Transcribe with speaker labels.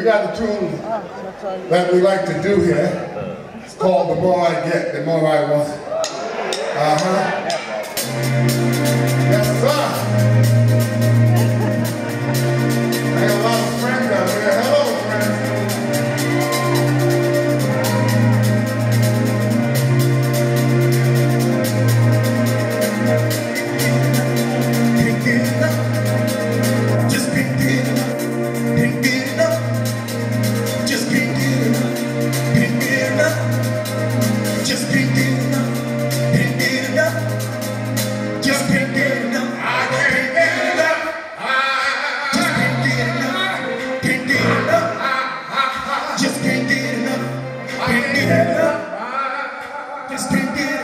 Speaker 1: We got a tune that we like to do here. It's called The More I Get, The More I Want. Yes, sir. I got a lot of friends out there. Hello, friends. Can't get enough. Just can't get enough. Can't get enough. Just can't get enough. Can't get enough. Just can't get enough. Can't get enough. Just can't get enough. I can't get enough. Just can't get enough. Can't get enough. Just can't get enough. Can't get enough. Just can't get enough.